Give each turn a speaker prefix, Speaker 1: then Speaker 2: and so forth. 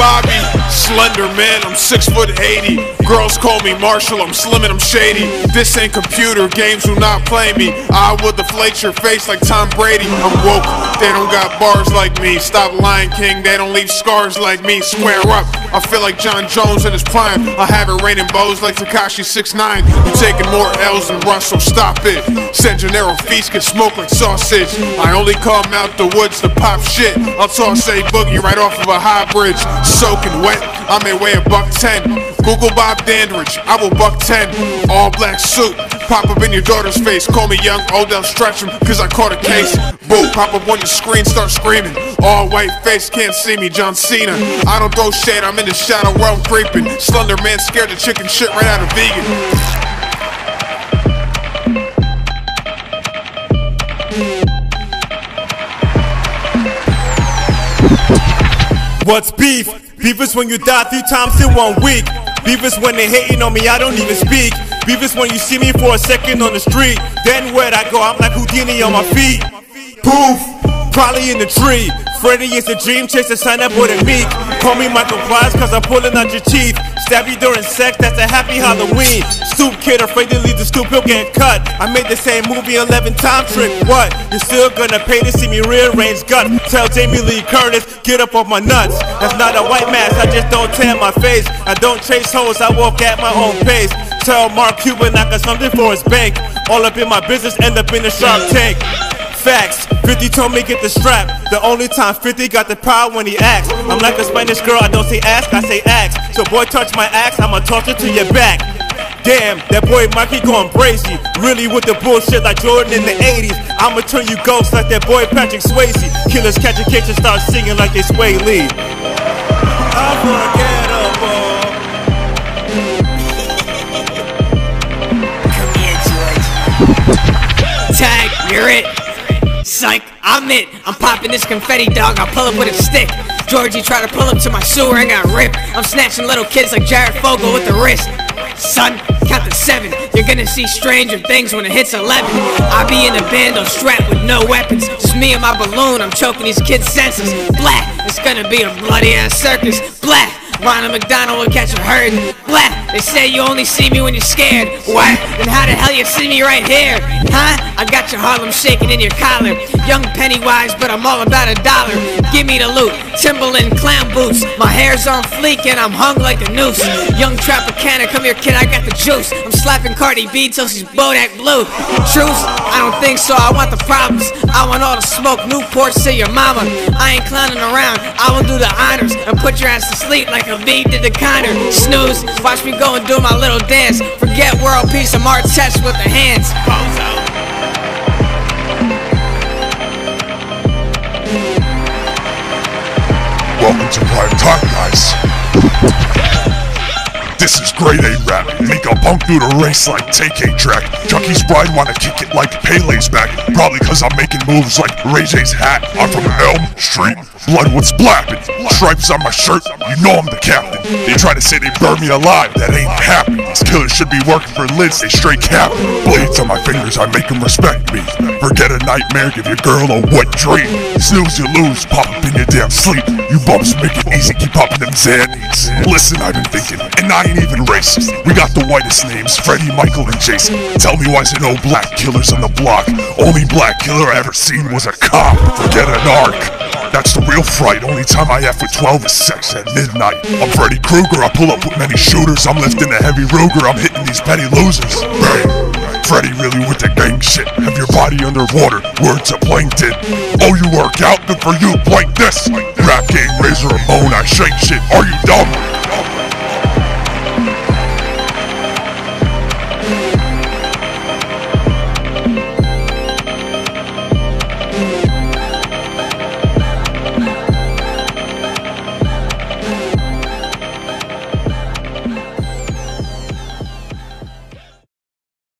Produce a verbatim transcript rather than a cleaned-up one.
Speaker 1: Bobby, slender man, I'm six foot eighty. Girls call me Marshall, I'm slim and I'm shady. This ain't computer, games do not play me. I will deflate your face like Tom Brady. I'm woke, they don't got bars like me. Stop lying, King, they don't leave scars like me. Square up, I feel like John Jones in his prime. I have it raining bows like Tekashi six nine. You taking more L's than Russell, stop it. San Gennaro feast get smoked like sausage. I only come out the woods to pop shit. I'll toss a boogie right off of a high bridge. Soaking wet, I may weigh a buck ten. Google Bob Dandridge, I will buck ten. All black suit, pop up in your daughter's face. Call me young Odell Stretchum, cause I caught a case. Boo, pop up on your screen, start screaming. All white face, can't see me, John Cena. I don't throw shade, I'm in the shadow realm creeping. Slender man scared the chicken shit right out of vegan.
Speaker 2: What's beef? Beef is when you die three times in one week. Beef is when they hating on me, I don't even speak. Beef is when you see me for a second on the street. Then where'd I go? I'm like Houdini on my feet. Poof, probably in the tree. Freddy is a dream chaser, sign up with a meek. Call me Michael Myers cause I'm pulling out your teeth. Stab you during sex, that's a happy Halloween. Stoop kid, afraid to leave the stoop, he'll get cut. I made the same movie eleven times, trick what? You're still gonna pay to see me rearrange guts. Tell Jamie Lee Curtis, get up off my nuts. That's not a white mask, I just don't tan my face. I don't chase hoes, I walk at my own pace. Tell Mark Cuban I got something for his bank. All up in my business, end up in a Shark Tank. Facts, fifty told me get the strap. The only time fifty got the power when he acts. I'm like a Spanish girl, I don't say ask, I say axe. So boy touch my axe, I'ma toss it to your back. Damn, that boy Mikey going brazy. Really with the bullshit like Jordan in the eighties. I'ma turn you ghost like that boy Patrick Swayze. Killers catch a case and start singing like they Sway Lee. Unforgettable.
Speaker 3: Come here, George. Tag, you're it. Psych, I'm it. I'm popping this confetti, dog. I'll pull up with a stick. Georgie tried to pull up to my sewer and got ripped. I'm snatching little kids like Jared Fogle with the wrist. Son, count to seven. You're gonna see stranger things when it hits eleven. I be in a bando strapped with no weapons. Just me and my balloon, I'm choking these kids' senses. Blah, it's gonna be a bloody ass circus. Blah, Ronald McDonald will catch a herd. Blah, they say you only see me when you're scared. What? Then how the hell you see me right here? Huh? I got your Harlem shaking in your collar. Young Pennywise, but I'm all about a dollar. Give me the loot, Timberland clown boots. My hair's on fleek and I'm hung like a noose. Young Tropicana, come here kid, I got the juice. I'm slapping Cardi B till she's Bodak blue. Truth? I don't think so, I want the problems. I want all the smoke, Newports to your mama. I ain't clowning around, I will do the honors and put your ass to sleep like a bee did the Connor. Snooze, watch me go and do my little dance. Forget world peace and Martech with the hands. Bozo.
Speaker 4: Welcome to Prime Time, guys. This is grade A rap. Make a punk through the race like T K track. Chucky's bride wanna kick it like Pele's back. Probably cause I'm making moves like Ray J's hat. I'm from Elm Street. Bloodwood's blapping. Stripes on my shirt, you know I'm the captain. They try to say they burn me alive, that ain't happening. These killers should be working for Lids, they straight capping. Blades on my fingers, I make them respect me. Forget a nightmare, give your girl a wet dream. Snooze you lose, pop up in your damn sleep. You bumps make it easy, keep popping them Xannies. Listen, I've been thinking, and I ain't even racist. We got the whitest names, Freddie, Michael, and Jason. Tell me why's there no black killers on the block? Only black killer I ever seen was a cop. Forget an arc. That's the real fright, only time I F with twelve is sex at midnight. I'm Freddy Krueger, I pull up with many shooters. I'm lifting a heavy Ruger, I'm hitting these petty losers. Bang! Freddy really with the gang shit. Have your body underwater, word to plankton. Oh, you work out? Good for you, like this. Rap game, Razor Ramon, I shake shit, are you dumb?